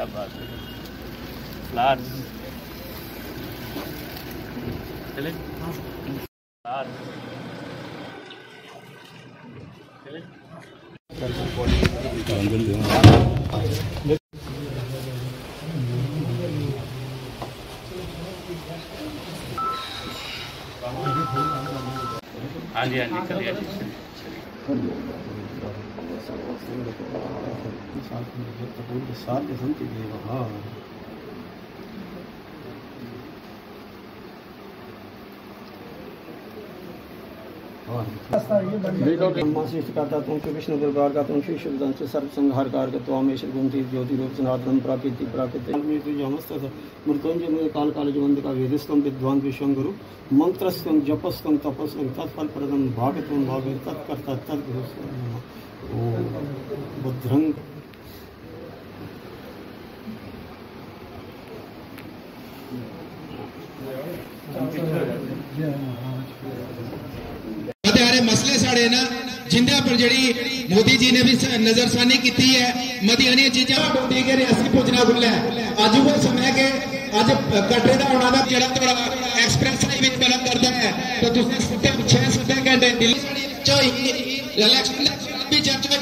क्या बात है। फ्लावर्स चले फ्लावर्स चले। हाँ जी हाँ जी चलिए विष्णु दुर्गा का तुम श्री शिवदन से सर्व संहार कार त्वामेश्वर गुमती ज्योति रूप सनातन प्राकृतिक प्राकृतिक मृत्युंजय काल काल जवंत का वेदस्तम विद्वान विश्वं गुरु मंत्रस्तम जपस्तम तपस्तम तत्फल प्रदम भागतम भागे तत्कर्ता तद्गुरु भद्रं मसले साढ़े ना जिंदे पर जी मोदी जी ने भी नजरसानी की है मतियानी चीजा ढूंढी के रियासी पहुंचना खुला है। अज वो समय के अज कटरे का होना जरा थोड़ा एक्सप्रेस हाईवे बना करता है तो 6-7 घंटे दिल्ली इलेक्शन भी चर्चा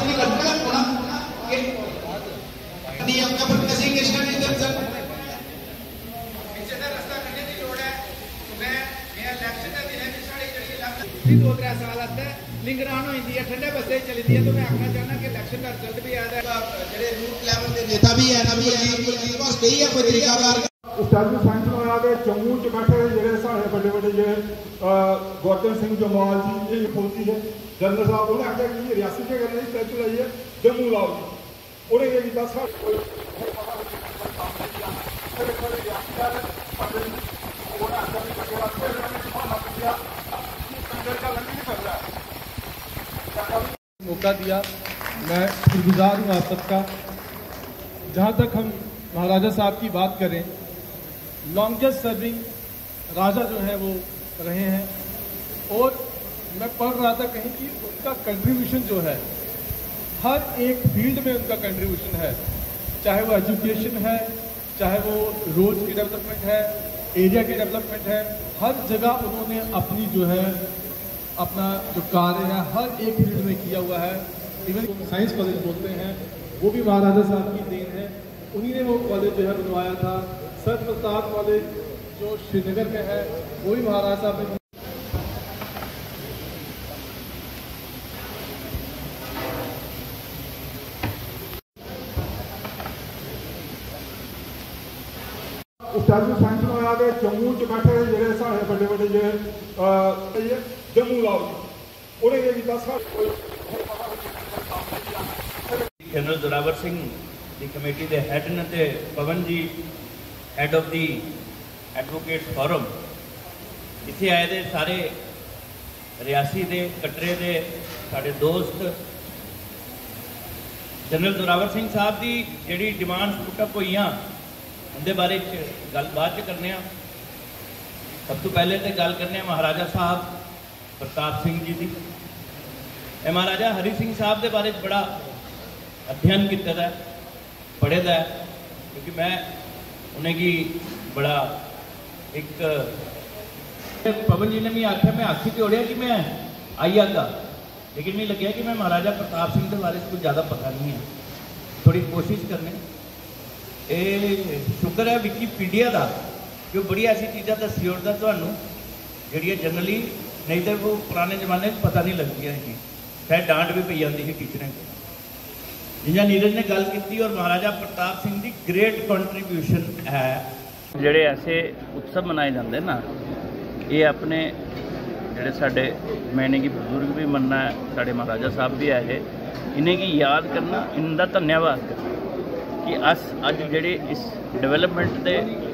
लिंगरान हो जाती है ठंडे बस्ते चलती है। तो मैं आखना चाहना कि इलेक्शन का रिजल्ट भी आया जेडे रूट लेवल के नेता भी है ना भी बस यही है कोई तरीकाकार स्टार्टिंग साइंस में आ गए जम्मू च बैठे जेडे सारे बड़े बड़े जे गोवर्धन सिंह जमाल जी ये फौजी है जनरल साहब उन्हें आख्या कि रियासी के करने की स्टैचू लाइए जम्मू लाओ जी उन्हें ये किया मौका दिया। मैं शुक्रगुजार हूँ आप सबका। जहाँ तक हम महाराजा साहब की बात करें, लॉन्गेस्ट सर्विंग राजा जो है वो रहे हैं और मैं पढ़ रहा था कहीं कि उनका कंट्रीब्यूशन जो है हर एक फील्ड में उनका कंट्रीब्यूशन है, चाहे वो एजुकेशन है, चाहे वो रोड की डेवलपमेंट है, एरिया की डेवलपमेंट है, हर जगह उन्होंने अपनी जो है अपना जो कार्य है हर एक फील्ड में किया हुआ है। इवन साइंस कॉलेज बोलते हैं वो भी महाराजा साहब की देन है। उन्हीं ने वो कॉलेज जो है बनवाया था। सर प्रताप कॉलेज जो श्रीनगर में है वो भी महाराजा साहब ने। स्टार्टिंग साइंस में आ गए जम्मू च बैठे जेडे सारे बड़े बड़े जे जम्मू लाओ उन्हें ये किया जनरल जोरावर सिंह दी कमेटी के हैड ने ते Pawan ji head of the advocate forum इत्थे आए दे सारे रियासी दे कटरे दे साढ़े दोस्त। जनरल जोरावर सिंह साहब की जिहड़ी डिमांड पुटअप हुई उनके बारे गल बाद करने। सब तो पहले तो गल करने महाराजा साहब प्रताप सिंह जी की। महाराजा हरि सिंह साहब के बारे बड़ा अध्ययन किया पढ़े दा है क्योंकि मैं उन्हें बड़ा एक पवन जी ने भी आख्या मैं आखी तो ओढ़िया कि मैं आई आगा लेकिन मैं लगे कि मैं महाराजा प्रताप सिंह के बारे कुछ ज़्यादा पता नहीं है। थोड़ी कोशिश करने शुक्र है विकीपीडिया का जो बड़ी ऐसी चीज़ा दसी उड़ता थानू जी जनरली नहीं तो वो पुराने जमाने पता नहीं लगती है शायद डांट भी पी जाती है टीचरें को। जिंजा नीरज ने गल की और महाराजा प्रताप सिंह की ग्रेट कंट्रीब्यूशन है। जोड़े ऐसे उत्सव मनाए जाते हैं ना ये अपने जोड़े साढ़े मैंने की बुजुर्ग भी मनना है साढ़े महाराजा साहब भी है इन्हें की याद करना इनका धन्यवाद करना कि अस अज जेडे इस डेवलपमेंट के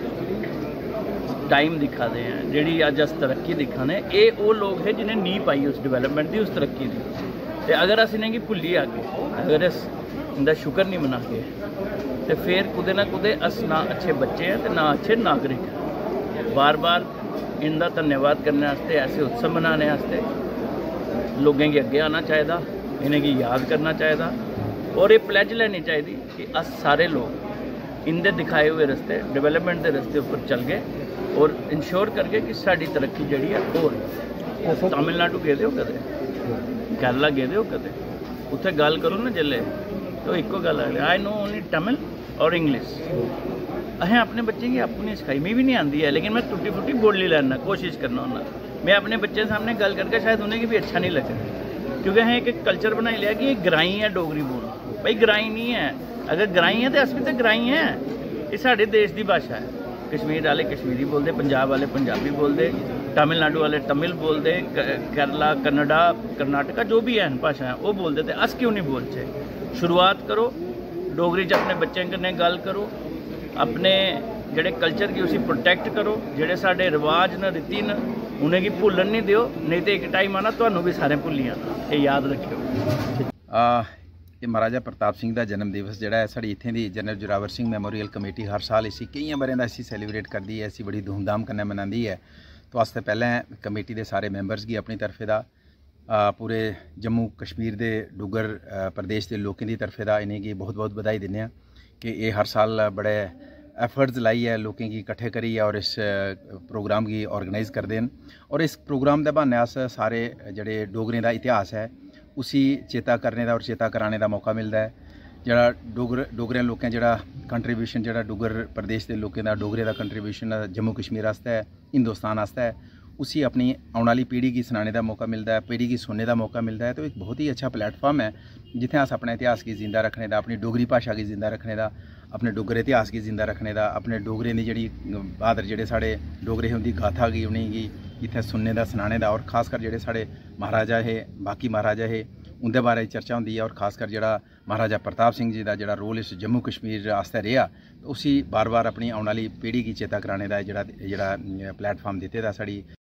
टाइम दिखा दे हैं जी अज अस तरक्की दिखा दे ये वो लोग है जिन्हें नींह पाई उस डेवलपमेंट की उस तरक्की की। तो अगर अस इन्हें भुली आगे अगर अस इनका शुक्र नहीं मना के तो फिर कुदे ना कुदे अस ना अच्छे बच्चे हैं तो ना अच्छे नागरिक हैं। बार बार इनका धन्यवाद करने वास्ते ऐसे उत्सव मनाने वास्ते लोगों के अगे आना चाहिए, इन्हें याद करना चाहिए और ये प्लेज लेनी चाहिए कि अस सारे लोग इनके दिखाए हुए रस्ते डेवलपमेंट के रस्ते उपर चल गए और इंश्योर करके कि साड़ी तरक्की जी है और तमिलनाडु गए हो कदे केरला गए हो कदे उत्थे गल करो ना जिले तो एको गल आई नो ओनली तमिल और इंग्लिश असें अपने बच्चे की अपनी सिखाई मैं भी नहीं आती है लेकिन मैं टुटी फुटी बोली लैना कोशिश करना होना मैं अपने बच्चे सामने गल करके शायद उन्हें भी अच्छा नहीं लगे क्योंकि असें एक कल्चर बनाई लिया कि ये ग्राई है डोगरी बोलना भाई ग्राई नहीं है अगर ग्राई है तो अस भी तो ग्राई हैं ये साढ़े देश की भाषा है कश्मीर वाले कश्मीरी बोलते पंजाब वाले पंजाबी बोलते तमिलनाडु वाले तमिल बोलते केरला कन्नडा कर्नाटका जो भी है भाषा है वो बोलते थे अस क्यों नहीं बोलते शुरुआत करो डोगरी च अपने बच्चों कन्नै गल करो अपने जेडे कल्चर की उसी प्रोटेक्ट करो जेडे साडे रिवाज न रीति न उन्हें भुल्लन नहीं दिओ नहीं तो एक टाइम आना तुहानू भी सारे भुल्ली आना ये याद रखियो। ये महाराजा प्रताप सिंह का जन्म दिवस जोड़ा है साड़ी इत्थे दी general Zorawar Singh memorial committee हर साल इसी कई बारे असी सैलीब्रेट करती है, इसी बड़ी धूमधाम कन्नै मनाती है। तो आस्ते पहले कमेटी के सारे मैंबर्स की अपनी तरफे दा पूरे जम्मू कश्मीर के डुगर प्रदेश के लोगों की तरफे दा इन्हें बहुत बहुत बधाई दिन्ने कि ये हर साल बड़े एफर्ट्स लाइए लोगों की इकट्ठे करिए और इस प्रोग्राम की ऑर्गेनाइज करते हैं। और इस प्रोग्राम के बहाने अस सारे जड़े डोगरें का इतिहास है उसी चेता करने का और चेता कराने का मौका मिलता है। जड़ा डोगरे लोगों जड़ा कंट्रीब्यूशन जड़ा डुगर प्रदेश के लोगों का डोगरे का कंट्रीब्यूशन जम्मू कश्मीर आस्ते हिंदुस्तान आस्ते उसी अपनी आने वाली पीढ़ी की सुनाने का मौका मिलता है, पीढ़ी की सुनने का मौका मिलता है। तो एक बहुत ही अच्छा प्लेटफॉर्म है जिथे अस अपने इतिहास की जिंदा रखने का, अपनी डोगरी भाषा की जिंदा रखने का, अपने डोगरे इतिहास की जिंदा रखने का, अपने डोगरे की जी बहादुर जोड़े साढ़े डोगरे उनकी गाथा की उन्हेंगी इतने सुनने का सुनाने का, और खासकर जोड़े साढ़े महाराजा है बाकी महाराजा है उनके बारे चर्चा होती है। और खासकर जोड़ा महाराजा प्रताप सिंह जी का जोड़ा रोल इस जम्मू कश्मीर आस्ते रहा उसी बार बार अपनी आने वाली पीढ़ी की चेता कराने का जोड़ा प्लेटफॉर्म दिते दा साड़ी